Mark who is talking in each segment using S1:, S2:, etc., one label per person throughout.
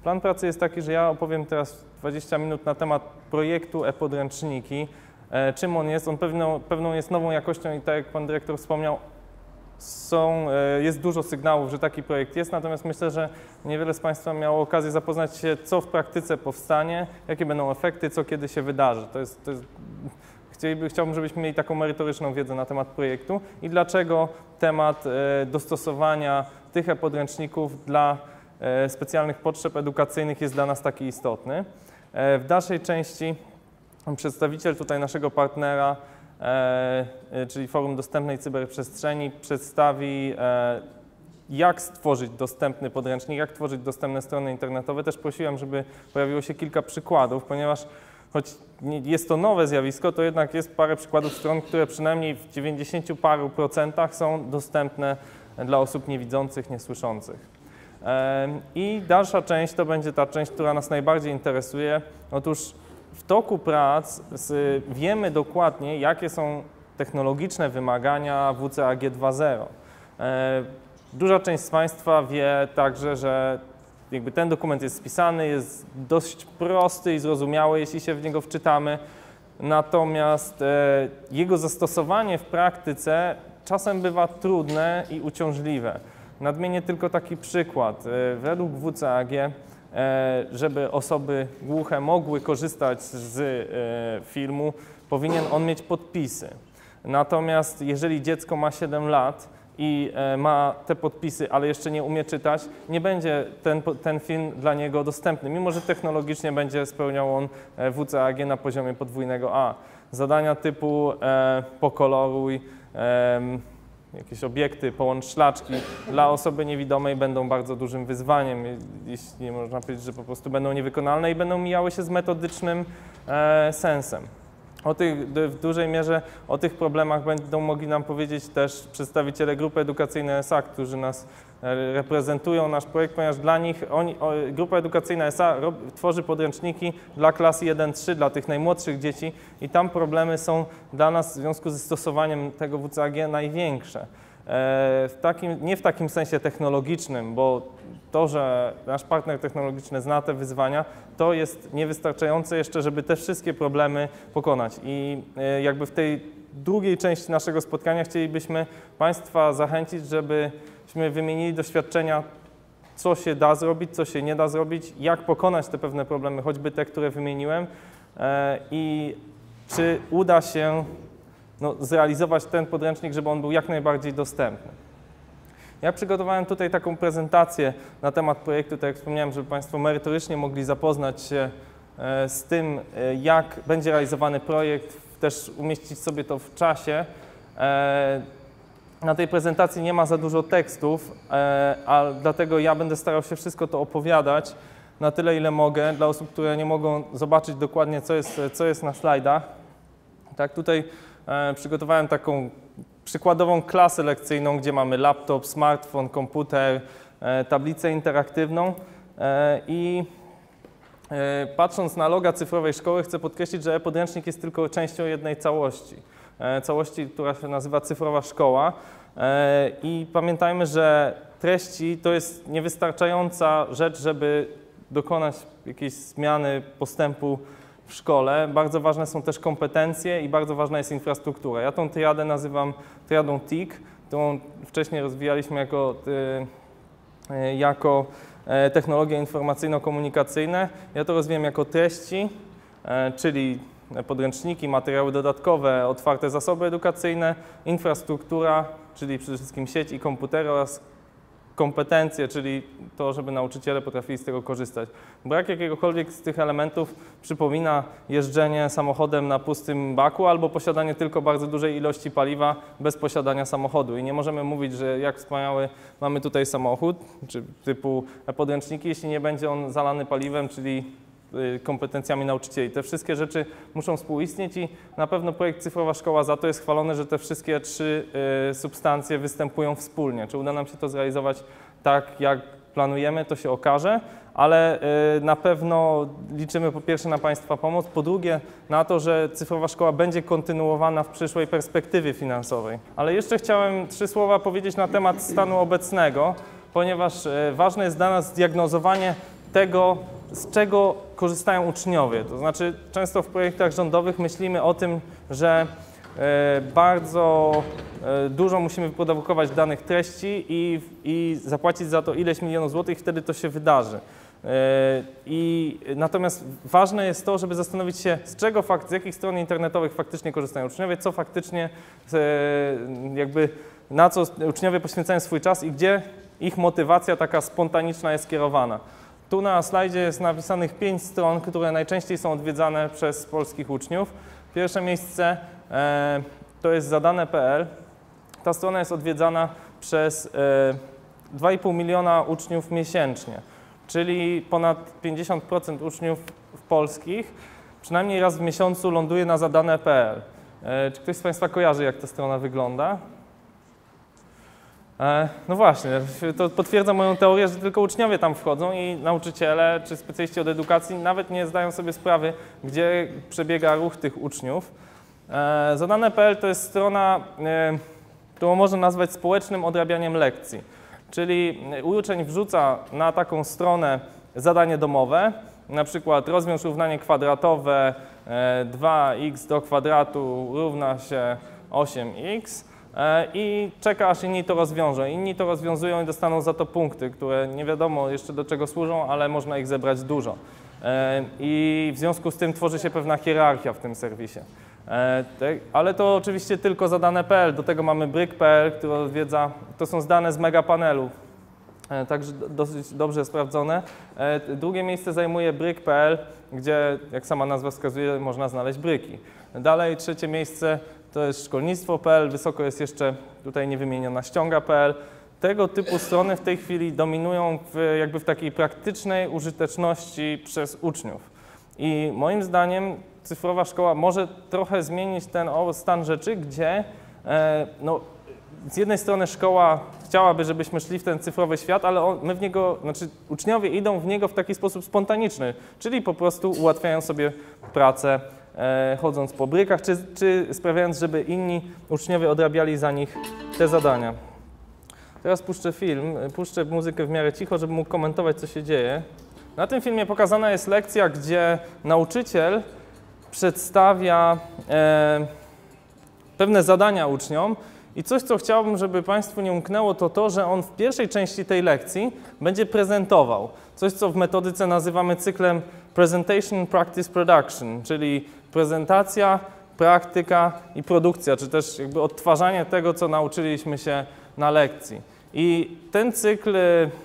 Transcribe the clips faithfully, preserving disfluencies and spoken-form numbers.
S1: Plan pracy jest taki, że ja opowiem teraz dwadzieścia minut na temat projektu e-podręczniki. Czym on jest? On pewną, pewną jest nową jakością i tak jak pan dyrektor wspomniał, są, jest dużo sygnałów, że taki projekt jest, natomiast myślę, że niewiele z Państwa miało okazję zapoznać się, co w praktyce powstanie, jakie będą efekty, co kiedy się wydarzy. To jest, to jest, chcieliby, chciałbym, żebyśmy mieli taką merytoryczną wiedzę na temat projektu i dlaczego temat dostosowania tych e-podręczników dla specjalnych potrzeb edukacyjnych jest dla nas taki istotny. W dalszej części przedstawiciel tutaj naszego partnera, e, czyli Forum Dostępnej Cyberprzestrzeni, przedstawi, e, jak stworzyć dostępny podręcznik, jak tworzyć dostępne strony internetowe. Też prosiłem, żeby pojawiło się kilka przykładów, ponieważ choć jest to nowe zjawisko, to jednak jest parę przykładów stron, które przynajmniej w dziewięćdziesięciu paru procentach są dostępne dla osób niewidzących, niesłyszących. E, I dalsza część to będzie ta część, która nas najbardziej interesuje. Otóż w toku prac z, wiemy dokładnie, jakie są technologiczne wymagania W C A G dwa zero. E, duża część z Państwa wie także, że jakby ten dokument jest spisany, jest dość prosty i zrozumiały, jeśli się w niego wczytamy, natomiast e, jego zastosowanie w praktyce czasem bywa trudne i uciążliwe. Nadmienię tylko taki przykład. E, według W C A G żeby osoby głuche mogły korzystać z filmu, powinien on mieć podpisy. Natomiast jeżeli dziecko ma siedem lat i ma te podpisy, ale jeszcze nie umie czytać, nie będzie ten, ten film dla niego dostępny, mimo że technologicznie będzie spełniał on W C A G na poziomie podwójnego A. Zadania typu e, pokoloruj, e, jakieś obiekty, połącz szlaczki dla osoby niewidomej będą bardzo dużym wyzwaniem, jeśli nie można powiedzieć, że po prostu będą niewykonalne i będą mijały się z metodycznym e, sensem. O tych, w dużej mierze o tych problemach będą mogli nam powiedzieć też przedstawiciele Grupy Edukacyjnej S A, którzy nas reprezentują, nasz projekt, ponieważ dla nich oni, Grupa Edukacyjna S A rob, tworzy podręczniki dla klas jeden trzy, dla tych najmłodszych dzieci i tam problemy są dla nas w związku ze stosowaniem tego W C A G największe. W takim, nie w takim sensie technologicznym, bo to, że nasz partner technologiczny zna te wyzwania, to jest niewystarczające jeszcze, żeby te wszystkie problemy pokonać. I jakby w tej drugiej części naszego spotkania chcielibyśmy Państwa zachęcić, żebyśmy wymienili doświadczenia, co się da zrobić, co się nie da zrobić, jak pokonać te pewne problemy, choćby te, które wymieniłem i czy uda się no, zrealizować ten podręcznik, żeby on był jak najbardziej dostępny. Ja przygotowałem tutaj taką prezentację na temat projektu, tak jak wspomniałem, żeby Państwo merytorycznie mogli zapoznać się z tym, jak będzie realizowany projekt, też umieścić sobie to w czasie. Na tej prezentacji nie ma za dużo tekstów, a dlatego ja będę starał się wszystko to opowiadać na tyle, ile mogę, dla osób, które nie mogą zobaczyć dokładnie, co jest, co jest na slajdach. Tak, tutaj przygotowałem taką przykładową klasę lekcyjną, gdzie mamy laptop, smartfon, komputer, tablicę interaktywną i patrząc na loga cyfrowej szkoły chcę podkreślić, że e-podręcznik jest tylko częścią jednej całości. Całości, która się nazywa cyfrowa szkoła i pamiętajmy, że treści to jest niewystarczająca rzecz, żeby dokonać jakiejś zmiany postępu w szkole. Bardzo ważne są też kompetencje i bardzo ważna jest infrastruktura. Ja tą triadę nazywam triadą T I C, którą wcześniej rozwijaliśmy jako, jako technologie informacyjno-komunikacyjne. Ja to rozwijam jako treści, czyli podręczniki, materiały dodatkowe, otwarte zasoby edukacyjne, infrastruktura, czyli przede wszystkim sieć i komputery oraz kompetencje, czyli to, żeby nauczyciele potrafili z tego korzystać. Brak jakiegokolwiek z tych elementów przypomina jeżdżenie samochodem na pustym baku albo posiadanie tylko bardzo dużej ilości paliwa bez posiadania samochodu. I nie możemy mówić, że jak wspaniały mamy tutaj samochód, czy typu podręczniki, jeśli nie będzie on zalany paliwem, czyli kompetencjami nauczycieli. Te wszystkie rzeczy muszą współistnieć i na pewno projekt Cyfrowa Szkoła za to jest chwalony, że te wszystkie trzy y, substancje występują wspólnie. Czy uda nam się to zrealizować tak, jak planujemy, to się okaże, ale y, na pewno liczymy po pierwsze na Państwa pomoc, po drugie na to, że Cyfrowa Szkoła będzie kontynuowana w przyszłej perspektywie finansowej. Ale jeszcze chciałem trzy słowa powiedzieć na temat stanu obecnego, ponieważ y, ważne jest dla nas zdiagnozowanie tego, tego, z czego korzystają uczniowie. To znaczy, często w projektach rządowych myślimy o tym, że e, bardzo e, dużo musimy wyprodukować danych treści i, i zapłacić za to ileś milionów złotych i wtedy to się wydarzy. E, i, natomiast ważne jest to, żeby zastanowić się, z czego fakt, z jakich stron internetowych faktycznie korzystają uczniowie, co faktycznie e, jakby na co uczniowie poświęcają swój czas i gdzie ich motywacja taka spontaniczna jest kierowana. Tu na slajdzie jest napisanych pięć stron, które najczęściej są odwiedzane przez polskich uczniów. Pierwsze miejsce e, to jest zadane kropka p l. Ta strona jest odwiedzana przez e, dwa i pół miliona uczniów miesięcznie, czyli ponad pięćdziesiąt procent uczniów polskich przynajmniej raz w miesiącu ląduje na zadane kropka p l. E, czy ktoś z Państwa kojarzy, jak ta strona wygląda? No właśnie, to potwierdza moją teorię, że tylko uczniowie tam wchodzą i nauczyciele czy specjaliści od edukacji nawet nie zdają sobie sprawy, gdzie przebiega ruch tych uczniów. Zadane kropka p l to jest strona, którą można nazwać społecznym odrabianiem lekcji, czyli uczeń wrzuca na taką stronę zadanie domowe, na przykład rozwiąż równanie kwadratowe dwa x do kwadratu równa się osiem x, i czeka, aż inni to rozwiążą. Inni to rozwiązują i dostaną za to punkty, które nie wiadomo jeszcze do czego służą, ale można ich zebrać dużo. I w związku z tym tworzy się pewna hierarchia w tym serwisie. Ale to oczywiście tylko zadane kropka p l. Do tego mamy bryk kropka p l, który odwiedza, to są dane z megapanelu, także dosyć dobrze sprawdzone. Drugie miejsce zajmuje bryk kropka p l, gdzie, jak sama nazwa wskazuje, można znaleźć bryki. Dalej trzecie miejsce to jest szkolnictwo kropka p l, wysoko jest jeszcze tutaj niewymieniona ściąga kropka p l. Tego typu strony w tej chwili dominują w, jakby w takiej praktycznej użyteczności przez uczniów. I moim zdaniem cyfrowa szkoła może trochę zmienić ten stan rzeczy, gdzie e, no, z jednej strony szkoła chciałaby, żebyśmy szli w ten cyfrowy świat, ale on, my w niego, znaczy uczniowie idą w niego w taki sposób spontaniczny, czyli po prostu ułatwiają sobie pracę, e, chodząc po brykach, czy, czy sprawiając, żeby inni uczniowie odrabiali za nich te zadania. Teraz puszczę film, puszczę muzykę w miarę cicho, żeby mógł komentować, co się dzieje. Na tym filmie pokazana jest lekcja, gdzie nauczyciel przedstawia e, pewne zadania uczniom i coś, co chciałbym, żeby Państwu nie umknęło, to to, że on w pierwszej części tej lekcji będzie prezentował coś, co w metodyce nazywamy cyklem Presentation, Practice, Production, czyli prezentacja, praktyka i produkcja, czy też jakby odtwarzanie tego, co nauczyliśmy się na lekcji. I ten cykl,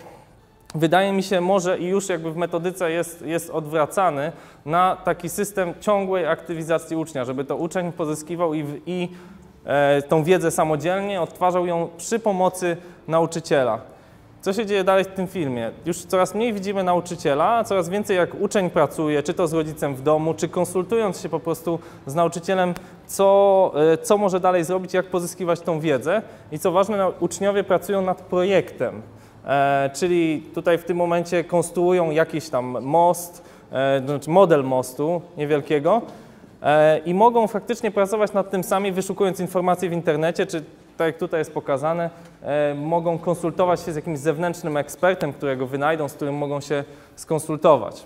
S1: wydaje mi się, może i już jakby w metodyce jest, jest odwracany na taki system ciągłej aktywizacji ucznia, żeby to uczeń pozyskiwał i, i e, tą wiedzę samodzielnie, odtwarzał ją przy pomocy nauczyciela. Co się dzieje dalej w tym filmie? Już coraz mniej widzimy nauczyciela, a coraz więcej jak uczeń pracuje, czy to z rodzicem w domu, czy konsultując się po prostu z nauczycielem, co, co może dalej zrobić, jak pozyskiwać tą wiedzę. I co ważne, uczniowie pracują nad projektem, e, czyli tutaj w tym momencie konstruują jakiś tam most, e, znaczy model mostu niewielkiego e, i mogą faktycznie pracować nad tym sami, wyszukując informacje w internecie, czy tak jak tutaj jest pokazane, e, mogą konsultować się z jakimś zewnętrznym ekspertem, którego wynajdą, z którym mogą się skonsultować.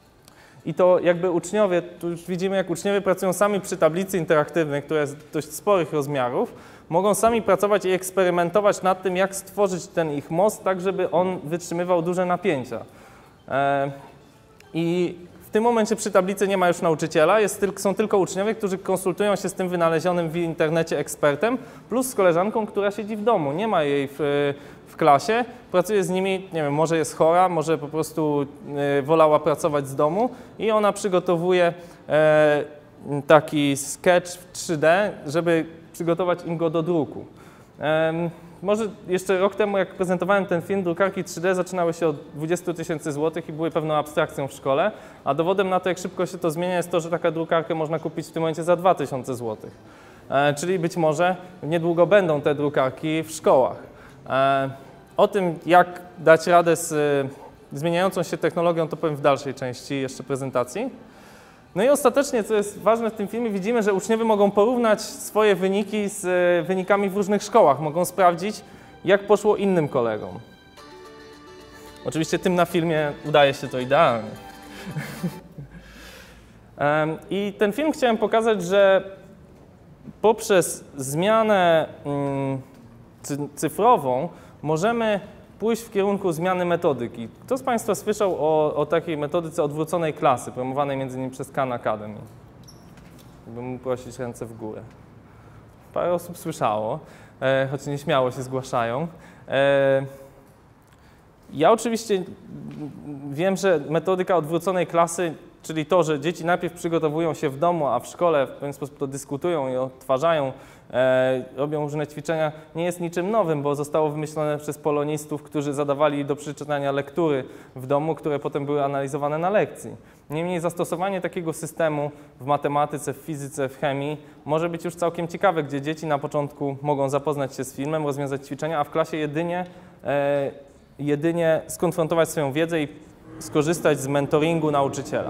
S1: I to jakby uczniowie, tu już widzimy, jak uczniowie pracują sami przy tablicy interaktywnej, która jest dość sporych rozmiarów, mogą sami pracować i eksperymentować nad tym, jak stworzyć ten ich most, tak żeby on wytrzymywał duże napięcia. E, I w tym momencie przy tablicy nie ma już nauczyciela, jest tylko, są tylko uczniowie, którzy konsultują się z tym wynalezionym w internecie ekspertem, plus z koleżanką, która siedzi w domu, nie ma jej w, w klasie, pracuje z nimi, nie wiem, może jest chora, może po prostu y, wolała pracować z domu i ona przygotowuje e, taki sketch w trzy D, żeby przygotować im go do druku. E, Może jeszcze rok temu, jak prezentowałem ten film, drukarki trzy D zaczynały się od dwudziestu tysięcy złotych i były pewną abstrakcją w szkole, a dowodem na to, jak szybko się to zmienia, jest to, że taka drukarkę można kupić w tym momencie za dwa tysiące złotych. E, czyli być może niedługo będą te drukarki w szkołach. E, o tym, jak dać radę z e, zmieniającą się technologią, to powiem w dalszej części jeszcze prezentacji. No i ostatecznie, co jest ważne w tym filmie, widzimy, że uczniowie mogą porównać swoje wyniki z wynikami w różnych szkołach. Mogą sprawdzić, jak poszło innym kolegom. Oczywiście tym na filmie udaje się to idealnie. I ten film chciałem pokazać, że poprzez zmianę cyfrową możemy pójść w kierunku zmiany metodyki. Kto z Państwa słyszał o, o takiej metodyce odwróconej klasy, promowanej między innymi przez Khan Academy? Bym mógł prosić ręce w górę. Parę osób słyszało, e, choć nieśmiało się zgłaszają. E, ja oczywiście wiem, że metodyka odwróconej klasy, czyli to, że dzieci najpierw przygotowują się w domu, a w szkole w pewien sposób to dyskutują i odtwarzają, e, robią różne ćwiczenia, nie jest niczym nowym, bo zostało wymyślone przez polonistów, którzy zadawali do przeczytania lektury w domu, które potem były analizowane na lekcji. Niemniej zastosowanie takiego systemu w matematyce, w fizyce, w chemii może być już całkiem ciekawe, gdzie dzieci na początku mogą zapoznać się z filmem, rozwiązać ćwiczenia, a w klasie jedynie, e, jedynie skonfrontować swoją wiedzę i skorzystać z mentoringu nauczyciela.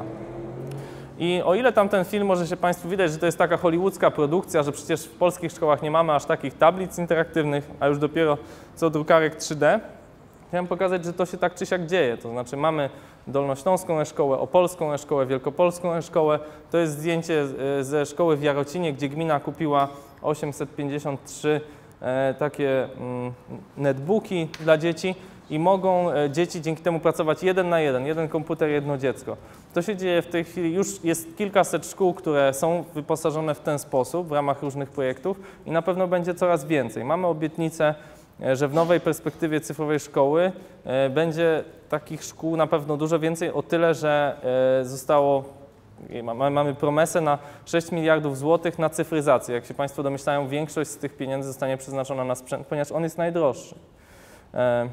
S1: I o ile tamten film może się Państwu widać, że to jest taka hollywoodzka produkcja, że przecież w polskich szkołach nie mamy aż takich tablic interaktywnych, a już dopiero co drukarek trzy D, chciałem pokazać, że to się tak czy siak dzieje. To znaczy mamy Dolnośląską e-szkołę, Opolską e-szkołę, Wielkopolską e-szkołę. To jest zdjęcie ze szkoły w Jarocinie, gdzie gmina kupiła osiemset pięćdziesiąt trzy e, takie mm, netbooki dla dzieci i mogą e, dzieci dzięki temu pracować jeden na jeden, jeden komputer, jedno dziecko. To się dzieje w tej chwili, już jest kilkaset szkół, które są wyposażone w ten sposób w ramach różnych projektów i na pewno będzie coraz więcej. Mamy obietnicę, że w nowej perspektywie cyfrowej szkoły e, będzie takich szkół na pewno dużo więcej, o tyle, że e, zostało, mamy, mamy promesę na sześć miliardów złotych na cyfryzację. Jak się Państwo domyślają, większość z tych pieniędzy zostanie przeznaczona na sprzęt, ponieważ on jest najdroższy. E,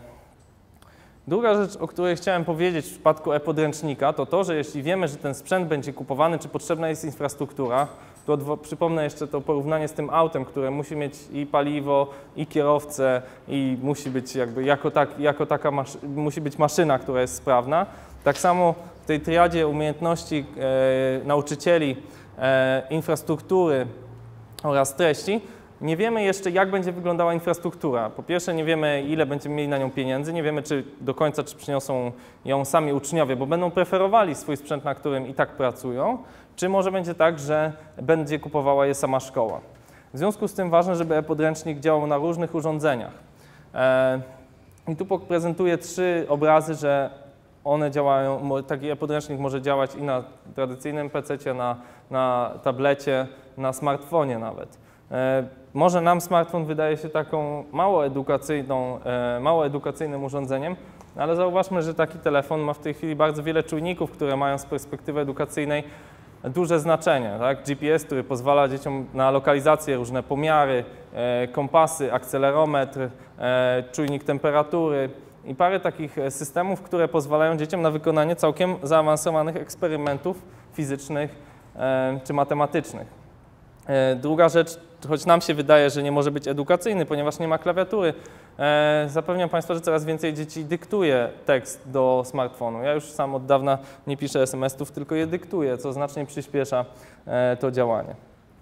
S1: Druga rzecz, o której chciałem powiedzieć w przypadku e-podręcznika, to to, że jeśli wiemy, że ten sprzęt będzie kupowany, czy potrzebna jest infrastruktura, to przypomnę jeszcze to porównanie z tym autem, które musi mieć i paliwo, i kierowcę, i musi być jakby jako, tak, jako taka musi być maszyna, która jest sprawna. Tak samo w tej triadzie umiejętności e, nauczycieli, e, infrastruktury oraz treści, nie wiemy jeszcze, jak będzie wyglądała infrastruktura. Po pierwsze, nie wiemy, ile będziemy mieli na nią pieniędzy, nie wiemy, czy do końca, czy przyniosą ją sami uczniowie, bo będą preferowali swój sprzęt, na którym i tak pracują, czy może będzie tak, że będzie kupowała je sama szkoła. W związku z tym ważne, żeby e-podręcznik działał na różnych urządzeniach. E, I tu prezentuję trzy obrazy, że one działają, taki e-podręcznik może działać i na tradycyjnym pececie, na, na tablecie, na smartfonie nawet. E, może nam smartfon wydaje się taką mało edukacyjną, e, mało edukacyjnym urządzeniem, ale zauważmy, że taki telefon ma w tej chwili bardzo wiele czujników, które mają z perspektywy edukacyjnej duże znaczenie. Tak? G P S, który pozwala dzieciom na lokalizację, różne pomiary, e, kompasy, akcelerometr, e, czujnik temperatury i parę takich systemów, które pozwalają dzieciom na wykonanie całkiem zaawansowanych eksperymentów fizycznych e, czy matematycznych. Druga rzecz, choć nam się wydaje, że nie może być edukacyjny, ponieważ nie ma klawiatury, e, zapewniam Państwa, że coraz więcej dzieci dyktuje tekst do smartfonu. Ja już sam od dawna nie piszę es em esów, tylko je dyktuję, co znacznie przyspiesza e, to działanie.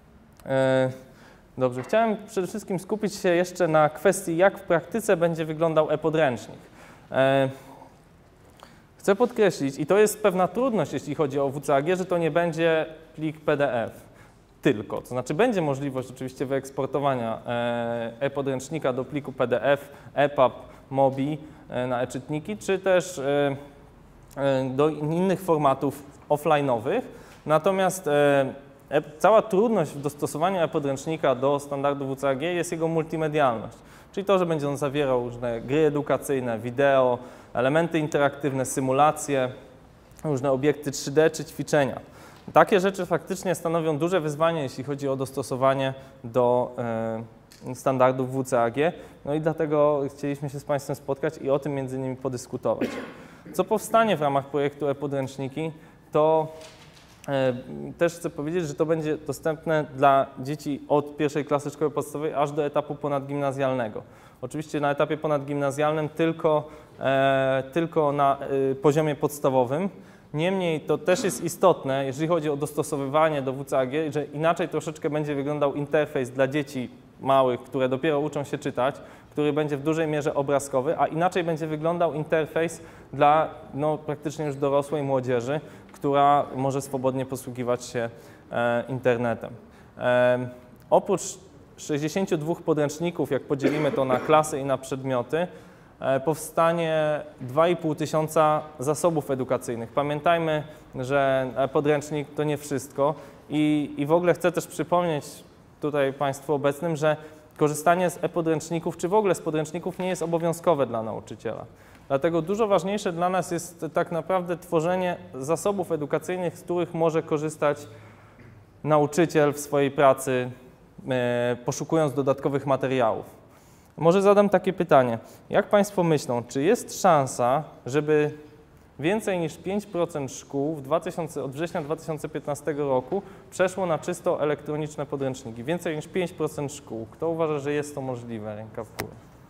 S1: E, dobrze, chciałem przede wszystkim skupić się jeszcze na kwestii, jak w praktyce będzie wyglądał e-podręcznik. E, chcę podkreślić, i to jest pewna trudność, jeśli chodzi o W C A G, że to nie będzie plik P D F. Tylko, to znaczy będzie możliwość oczywiście wyeksportowania e-podręcznika do pliku P D F, E P U B, Mobi na e-czytniki, czy też do innych formatów offline'owych. Natomiast e, cała trudność w dostosowaniu e-podręcznika do standardu W C A G jest jego multimedialność, czyli to, że będzie on zawierał różne gry edukacyjne, wideo, elementy interaktywne, symulacje, różne obiekty trzy D czy ćwiczenia. Takie rzeczy faktycznie stanowią duże wyzwanie, jeśli chodzi o dostosowanie do e, standardów W C A G. No i dlatego chcieliśmy się z Państwem spotkać i o tym między innymi podyskutować. Co powstanie w ramach projektu e-podręczniki, to e, też chcę powiedzieć, że to będzie dostępne dla dzieci od pierwszej klasy szkoły podstawowej aż do etapu ponadgimnazjalnego. Oczywiście na etapie ponadgimnazjalnym tylko, e, tylko na e, poziomie podstawowym. Niemniej to też jest istotne, jeżeli chodzi o dostosowywanie do W C A G, że inaczej troszeczkę będzie wyglądał interfejs dla dzieci małych, które dopiero uczą się czytać, który będzie w dużej mierze obrazkowy, a inaczej będzie wyglądał interfejs dla no, praktycznie już dorosłej młodzieży, która może swobodnie posługiwać się e, internetem. E, oprócz sześćdziesięciu dwóch podręczników, jak podzielimy to na klasy i na przedmioty, e, powstanie dwa i pół tysiąca zasobów edukacyjnych. Pamiętajmy, że podręcznik to nie wszystko i, i w ogóle chcę też przypomnieć tutaj Państwu obecnym, że korzystanie z e-podręczników, czy w ogóle z podręczników nie jest obowiązkowe dla nauczyciela. Dlatego dużo ważniejsze dla nas jest tak naprawdę tworzenie zasobów edukacyjnych, z których może korzystać nauczyciel w swojej pracy, e, poszukując dodatkowych materiałów. Może zadam takie pytanie. Jak Państwo myślą, czy jest szansa, żeby więcej niż pięć procent szkół w dwa tysiące, od września dwa tysiące piętnastego roku przeszło na czysto elektroniczne podręczniki? Więcej niż pięć procent szkół. Kto uważa, że jest to możliwe? Ręka w górę.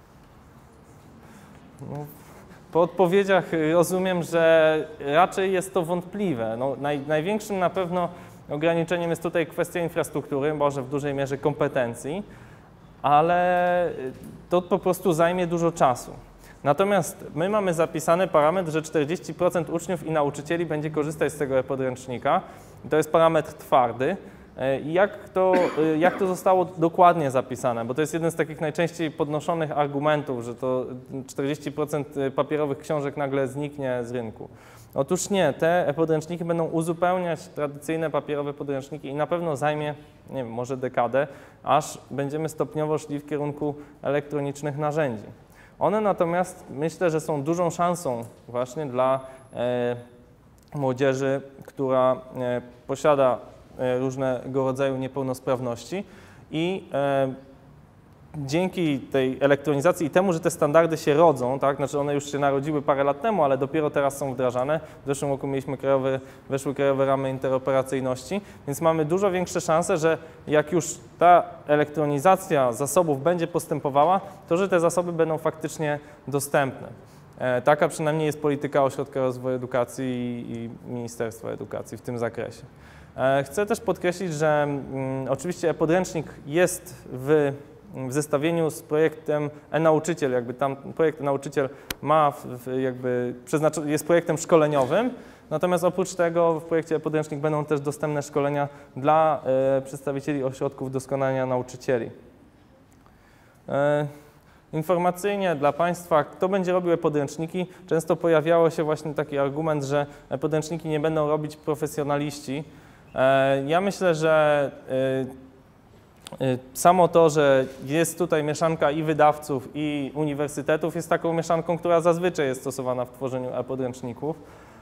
S1: No, po odpowiedziach rozumiem, że raczej jest to wątpliwe. No, naj, największym na pewno ograniczeniem jest tutaj kwestia infrastruktury, może w dużej mierze kompetencji, ale to po prostu zajmie dużo czasu. Natomiast my mamy zapisany parametr, że czterdzieści procent uczniów i nauczycieli będzie korzystać z tego e-podręcznika. To jest parametr twardy. I jak to, jak to zostało dokładnie zapisane? Bo to jest jeden z takich najczęściej podnoszonych argumentów, że to czterdzieści procent papierowych książek nagle zniknie z rynku. Otóż nie, te e-podręczniki będą uzupełniać tradycyjne papierowe podręczniki i na pewno zajmie, nie wiem, może dekadę, aż będziemy stopniowo szli w kierunku elektronicznych narzędzi. One natomiast myślę, że są dużą szansą właśnie dla e, młodzieży, która e, posiada e, różnego rodzaju niepełnosprawności i e, dzięki tej elektronizacji i temu, że te standardy się rodzą, tak, znaczy one już się narodziły parę lat temu, ale dopiero teraz są wdrażane. W zeszłym roku mieliśmy krajowe, weszły krajowe ramy interoperacyjności, więc mamy dużo większe szanse, że jak już ta elektronizacja zasobów będzie postępowała, to że te zasoby będą faktycznie dostępne. E, taka przynajmniej jest polityka Ośrodka Rozwoju Edukacji i, i Ministerstwa Edukacji w tym zakresie. E, chcę też podkreślić, że mm, oczywiście e-podręcznik jest w w zestawieniu z projektem e-nauczyciel, jakby tam projekt e-nauczyciel ma w, w jakby jest projektem szkoleniowym, natomiast oprócz tego w projekcie e-podręcznik będą też dostępne szkolenia dla e, przedstawicieli ośrodków doskonalenia nauczycieli. E, informacyjnie dla Państwa, kto będzie robił e-podręczniki, często pojawiało się właśnie taki argument, że e-podręczniki nie będą robić profesjonaliści. E, ja myślę, że e, samo to, że jest tutaj mieszanka i wydawców, i uniwersytetów, jest taką mieszanką, która zazwyczaj jest stosowana w tworzeniu e-podręczników.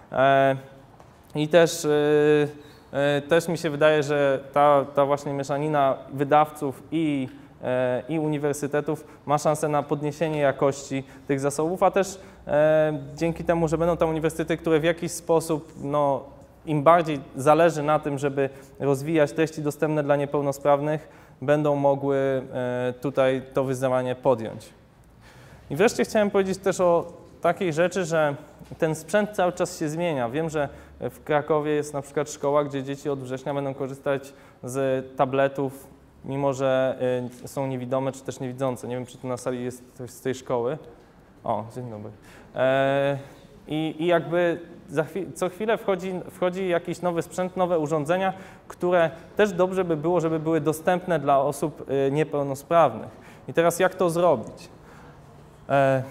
S1: I też, też mi się wydaje, że ta, ta właśnie mieszanina wydawców i, i uniwersytetów ma szansę na podniesienie jakości tych zasobów, a też dzięki temu, że będą tam uniwersytety, które w jakiś sposób no, im bardziej zależy na tym, żeby rozwijać treści dostępne dla niepełnosprawnych, będą mogły tutaj to wyzwanie podjąć. I wreszcie chciałem powiedzieć też o takiej rzeczy, że ten sprzęt cały czas się zmienia. Wiem, że w Krakowie jest na przykład szkoła, gdzie dzieci od września będą korzystać z tabletów, mimo że są niewidome czy też niewidzące. Nie wiem, czy tu na sali jest ktoś z tej szkoły. O, dzień dobry. I, i jakby za chwil, co chwilę wchodzi, wchodzi jakiś nowy sprzęt, nowe urządzenia, które też dobrze by było, żeby były dostępne dla osób y, niepełnosprawnych. I teraz jak to zrobić? E,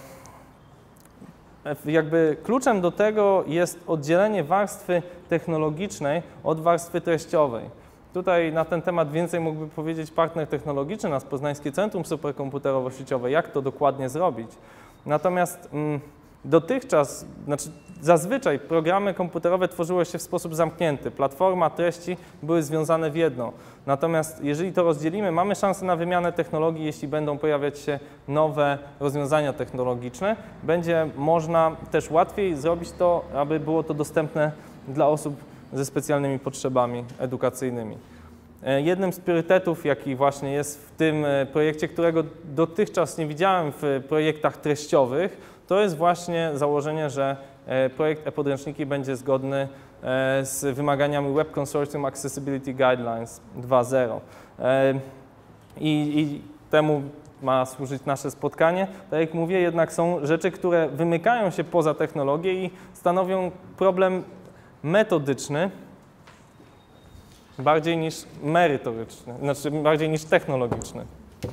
S1: jakby kluczem do tego jest oddzielenie warstwy technologicznej od warstwy treściowej. Tutaj na ten temat więcej mógłby powiedzieć partner technologiczny, nas Poznańskie Centrum Superkomputerowo-Sieciowe, jak to dokładnie zrobić. Natomiast mm, dotychczas, znaczy zazwyczaj programy komputerowe tworzyły się w sposób zamknięty. Platforma, treści były związane w jedno. Natomiast jeżeli to rozdzielimy, mamy szansę na wymianę technologii, jeśli będą pojawiać się nowe rozwiązania technologiczne. Będzie można też łatwiej zrobić to, aby było to dostępne dla osób ze specjalnymi potrzebami edukacyjnymi. Jednym z priorytetów, jaki właśnie jest w tym projekcie, którego dotychczas nie widziałem w projektach treściowych, to jest właśnie założenie, że projekt e-podręczniki będzie zgodny z wymaganiami Web Consortium Accessibility Guidelines dwa zero. I, i temu ma służyć nasze spotkanie. Tak jak mówię, jednak są rzeczy, które wymykają się poza technologię i stanowią problem metodyczny bardziej niż merytoryczny, znaczy bardziej niż technologiczny.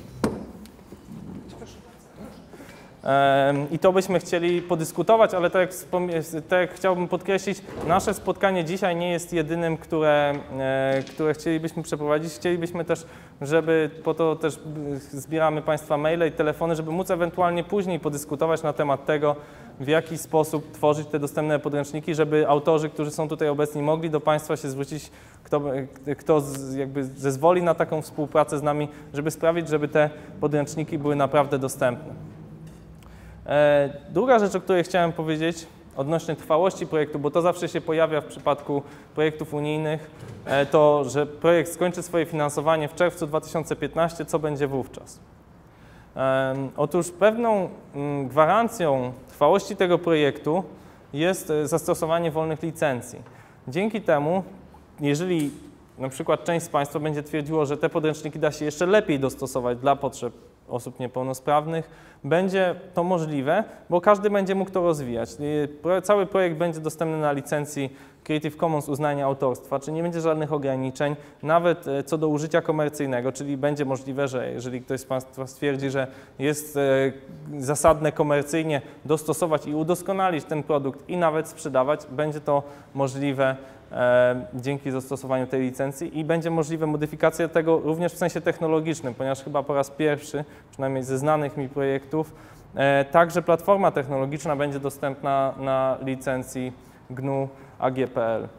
S1: I to byśmy chcieli podyskutować, ale tak jak, tak jak chciałbym podkreślić, nasze spotkanie dzisiaj nie jest jedynym, które, które chcielibyśmy przeprowadzić. Chcielibyśmy też, żeby po to też zbieramy Państwa maile i telefony, żeby móc ewentualnie później podyskutować na temat tego, w jaki sposób tworzyć te dostępne podręczniki, żeby autorzy, którzy są tutaj obecni, mogli do Państwa się zwrócić, kto, kto jakby zezwoli na taką współpracę z nami, żeby sprawić, żeby te podręczniki były naprawdę dostępne. Druga rzecz, o której chciałem powiedzieć odnośnie trwałości projektu, bo to zawsze się pojawia w przypadku projektów unijnych, to, że projekt skończy swoje finansowanie w czerwcu dwa tysiące piętnastego, co będzie wówczas? Otóż pewną gwarancją trwałości tego projektu jest zastosowanie wolnych licencji. Dzięki temu, jeżeli na przykład część z Państwa będzie twierdziło, że te podręczniki da się jeszcze lepiej dostosować dla potrzeb osób niepełnosprawnych, będzie to możliwe, bo każdy będzie mógł to rozwijać. Cały projekt będzie dostępny na licencji Creative Commons uznania autorstwa, czyli nie będzie żadnych ograniczeń, nawet co do użycia komercyjnego, czyli będzie możliwe, że jeżeli ktoś z Państwa stwierdzi, że jest zasadne komercyjnie dostosować i udoskonalić ten produkt i nawet sprzedawać, będzie to możliwe dzięki zastosowaniu tej licencji i będzie możliwe modyfikacja tego również w sensie technologicznym, ponieważ chyba po raz pierwszy, przynajmniej ze znanych mi projektów, także platforma technologiczna będzie dostępna na licencji G N U A G P L.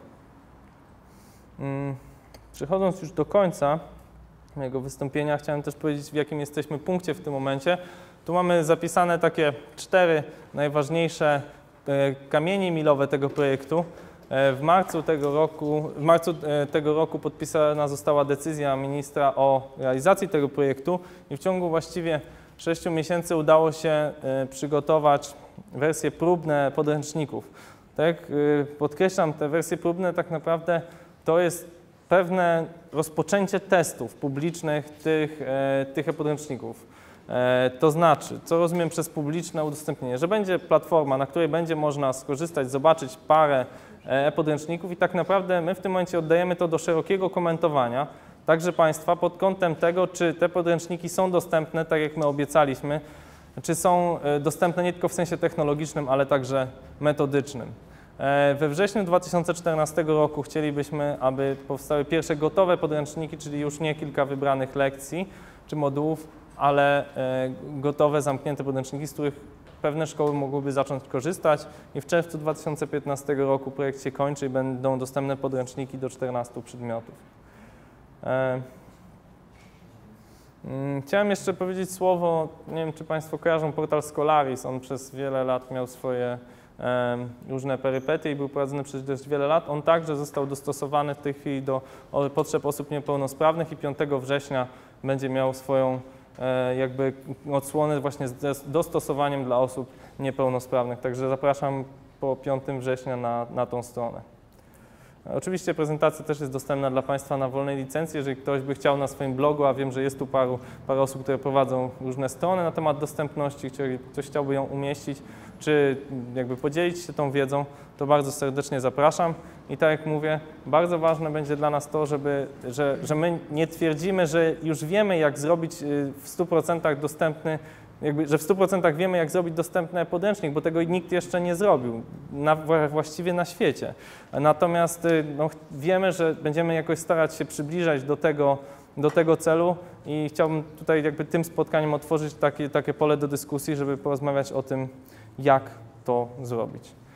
S1: Przechodząc już do końca mojego wystąpienia, chciałem też powiedzieć, w jakim jesteśmy punkcie w tym momencie. Tu mamy zapisane takie cztery najważniejsze kamienie milowe tego projektu. W marcu tego roku, w marcu tego roku podpisana została decyzja ministra o realizacji tego projektu i w ciągu właściwie sześciu miesięcy udało się przygotować wersje próbne podręczników. Tak, podkreślam, te wersje próbne tak naprawdę to jest pewne rozpoczęcie testów publicznych tych, tych e-podręczników. To znaczy, co rozumiem przez publiczne udostępnienie, że będzie platforma, na której będzie można skorzystać, zobaczyć parę e-podręczników i tak naprawdę my w tym momencie oddajemy to do szerokiego komentowania, także Państwa pod kątem tego, czy te podręczniki są dostępne, tak jak my obiecaliśmy, czy są dostępne nie tylko w sensie technologicznym, ale także metodycznym. We wrześniu dwa tysiące czternastego roku chcielibyśmy, aby powstały pierwsze gotowe podręczniki, czyli już nie kilka wybranych lekcji czy modułów, ale gotowe, zamknięte podręczniki, z których pewne szkoły mogłyby zacząć korzystać i w czerwcu dwa tysiące piętnastego roku projekt się kończy i będą dostępne podręczniki do czternastu przedmiotów. Chciałem jeszcze powiedzieć słowo, nie wiem, czy Państwo kojarzą portal Scholaris, on przez wiele lat miał swoje różne perypetie i był prowadzony przez dość wiele lat. On także został dostosowany w tej chwili do potrzeb osób niepełnosprawnych i piątego września będzie miał swoją jakby odsłonę właśnie z dostosowaniem dla osób niepełnosprawnych. Także zapraszam po piątego września na, na tą stronę. Oczywiście prezentacja też jest dostępna dla Państwa na wolnej licencji, jeżeli ktoś by chciał na swoim blogu, a wiem, że jest tu paru, parę osób, które prowadzą różne strony na temat dostępności, jeżeli ktoś chciałby ją umieścić, czy jakby podzielić się tą wiedzą, to bardzo serdecznie zapraszam. I tak jak mówię, bardzo ważne będzie dla nas to, żeby, że, że my nie twierdzimy, że już wiemy, jak zrobić w stu procentach dostępny, jakby, że w stu procentach wiemy, jak zrobić dostępny podręcznik, bo tego nikt jeszcze nie zrobił, na, właściwie na świecie. Natomiast no, wiemy, że będziemy jakoś starać się przybliżać do tego, do tego celu i chciałbym tutaj jakby tym spotkaniem otworzyć takie, takie pole do dyskusji, żeby porozmawiać o tym, jak to zrobić.